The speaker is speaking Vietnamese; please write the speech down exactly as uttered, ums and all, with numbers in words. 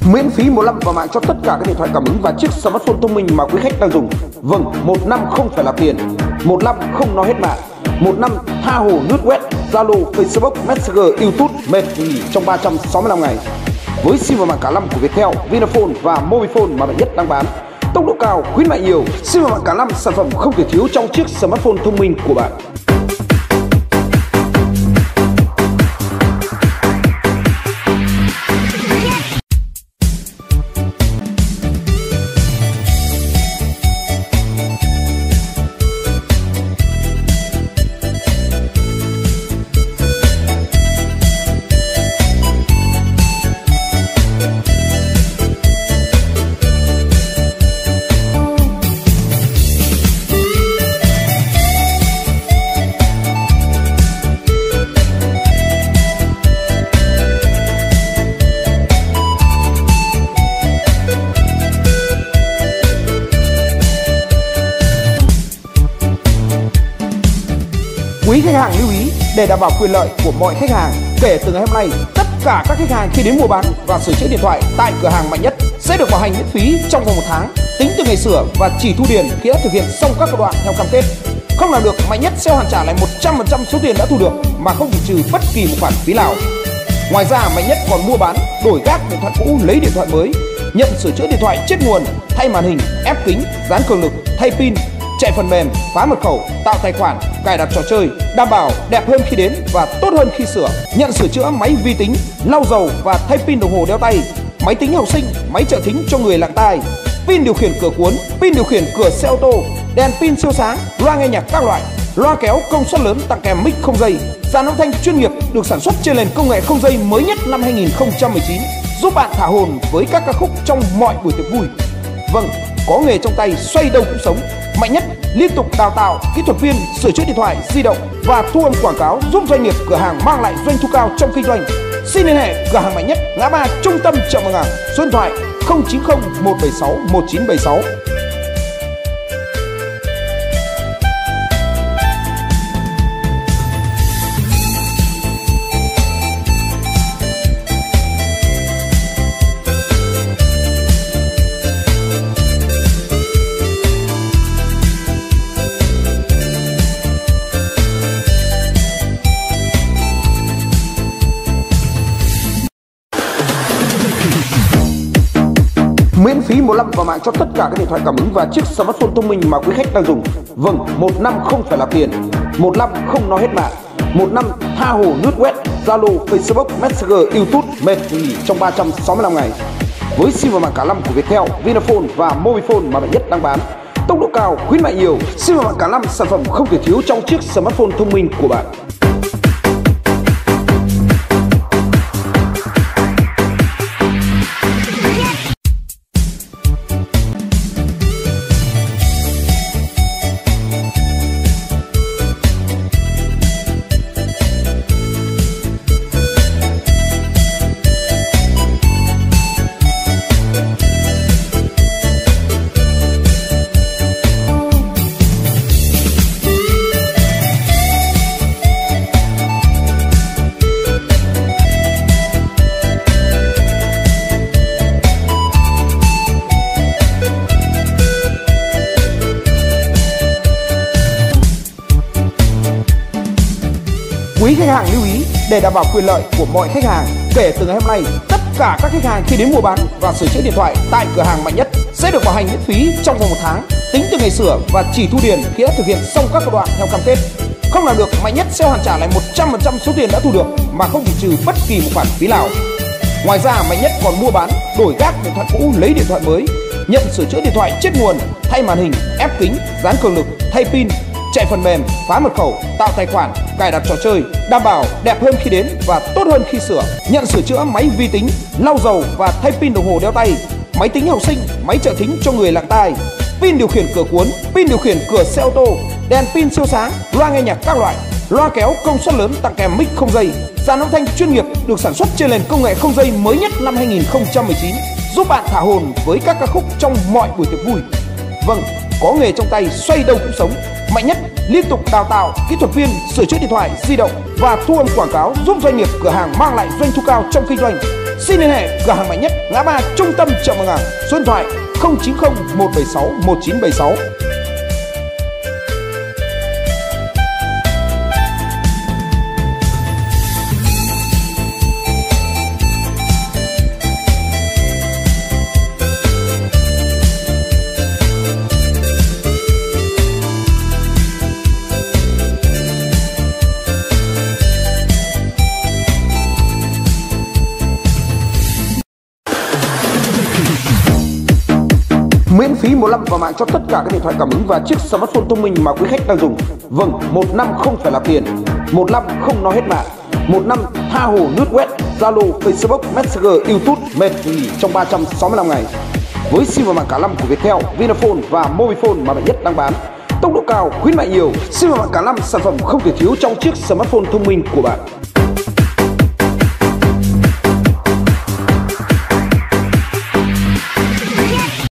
Miễn phí một năm vào mạng cho tất cả các điện thoại cảm ứng và chiếc smartphone thông minh mà quý khách đang dùng. Vâng, một năm không phải là tiền, một năm không nói hết mạng, một năm tha hồ lướt web, Zalo, Facebook, Messenger, YouTube mệt nghỉ trong ba trăm sáu mươi lăm ngày. Với sim vào mạng cả năm của Viettel, Vinaphone và Mobifone mà bạn nhất đang bán, tốc độ cao, khuyến mại nhiều, sim vào mạng cả năm sản phẩm không thể thiếu trong chiếc smartphone thông minh của bạn. Quý khách hàng lưu ý, để đảm bảo quyền lợi của mọi khách hàng, kể từ ngày hôm nay, tất cả các khách hàng khi đến mua bán và sửa chữa điện thoại tại cửa hàng Mạnh Nhất sẽ được bảo hành miễn phí trong vòng một tháng, tính từ ngày sửa và chỉ thu tiền khi đã thực hiện xong các công đoạn theo cam kết. Không làm được, Mạnh Nhất sẽ hoàn trả lại một trăm phần trăm số tiền đã thu được mà không bị trừ bất kỳ một khoản phí nào. Ngoài ra, Mạnh Nhất còn mua bán, đổi gác điện thoại cũ lấy điện thoại mới, nhận sửa chữa điện thoại chết nguồn, thay màn hình, ép kính, dán cường lực, thay pin, chạy phần mềm, phá mật khẩu, tạo tài khoản, cài đặt trò chơi, đảm bảo đẹp hơn khi đến và tốt hơn khi sửa. Nhận sửa chữa máy vi tính, lau dầu và thay pin đồng hồ đeo tay, máy tính học sinh, máy trợ thính cho người lặng tai, pin điều khiển cửa cuốn, pin điều khiển cửa xe ô tô, đèn pin siêu sáng, loa nghe nhạc các loại, loa kéo công suất lớn tặng kèm mic không dây, dàn âm thanh chuyên nghiệp được sản xuất trên nền công nghệ không dây mới nhất năm hai nghìn không trăm mười chín, giúp bạn thả hồn với các ca khúc trong mọi buổi tiệc vui. Vâng, có nghề trong tay xoay đâu cũng sống. Mạnh Nhất liên tục đào tạo kỹ thuật viên sửa chữa điện thoại di động và thu âm quảng cáo, giúp doanh nghiệp cửa hàng mang lại doanh thu cao trong kinh doanh. Xin liên hệ cửa hàng Mạnh Nhất, ngã ba Trung tâm chợ Mường Ảng, số điện thoại không chín không một bảy sáu một chín bảy sáu. Miễn phí một năm vào mạng cho tất cả các điện thoại cảm ứng và chiếc smartphone thông minh mà quý khách đang dùng. Vâng, một năm không phải là tiền, một năm không nói hết mạng, một năm tha hồ lướt web, Zalo, Facebook, Messenger, YouTube mệt nghỉ trong ba trăm sáu mươi lăm ngày. Với sim vào mạng cả năm của Viettel, Vinaphone và Mobifone mà bạn nhất đang bán, tốc độ cao, khuyến mại nhiều, sim vào mạng cả năm sản phẩm không thể thiếu trong chiếc smartphone thông minh của bạn. Quý khách hàng lưu ý, để đảm bảo quyền lợi của mọi khách hàng, kể từ ngày hôm nay, tất cả các khách hàng khi đến mua bán và sửa chữa điện thoại tại cửa hàng Mạnh Nhất sẽ được bảo hành miễn phí trong vòng một tháng, tính từ ngày sửa và chỉ thu tiền khi đã thực hiện xong các công đoạn theo cam kết. Không làm được, Mạnh Nhất sẽ hoàn trả lại một trăm phần trăm số tiền đã thu được mà không bị trừ bất kỳ một khoản phí nào. Ngoài ra, Mạnh Nhất còn mua bán, đổi gác điện thoại cũ lấy điện thoại mới, nhận sửa chữa điện thoại chết nguồn, thay màn hình, ép kính, dán cường lực, thay pin, chạy phần mềm, phá mật khẩu, tạo tài khoản, cài đặt trò chơi, đảm bảo đẹp hơn khi đến và tốt hơn khi sửa. Nhận sửa chữa máy vi tính, lau dầu và thay pin đồng hồ đeo tay, máy tính học sinh, máy trợ thính cho người lặng tai, pin điều khiển cửa cuốn, pin điều khiển cửa xe ô tô, đèn pin siêu sáng, loa nghe nhạc các loại, loa kéo công suất lớn tặng kèm mic không dây, dàn âm thanh chuyên nghiệp được sản xuất trên nền công nghệ không dây mới nhất năm hai nghìn không trăm mười chín, giúp bạn thả hồn với các ca khúc trong mọi buổi tiệc vui. Vâng, có nghề trong tay xoay đâu cũng sống. Mạnh Nhất liên tục đào tạo kỹ thuật viên sửa chữa điện thoại di động và thu âm quảng cáo, giúp doanh nghiệp cửa hàng mang lại doanh thu cao trong kinh doanh. Xin liên hệ cửa hàng Mạnh Nhất, ngã ba Trung tâm chợ Mường Ảng, số điện thoại không chín không một bảy sáu một chín bảy sáu. Miễn phí một năm vào mạng cho tất cả các điện thoại cảm ứng và chiếc smartphone thông minh mà quý khách đang dùng. Vâng, một năm không phải là tiền, một năm không nói hết mạng, một năm tha hồ lướt web, Zalo, Facebook, Messenger, YouTube mệt nghỉ trong ba trăm sáu mươi lăm ngày. Với sim vào mạng cả năm của Viettel, Vinaphone và Mobifone mà Mạnh Nhất đang bán, tốc độ cao, khuyến mại nhiều, sim vào mạng cả năm sản phẩm không thể thiếu trong chiếc smartphone thông minh của bạn.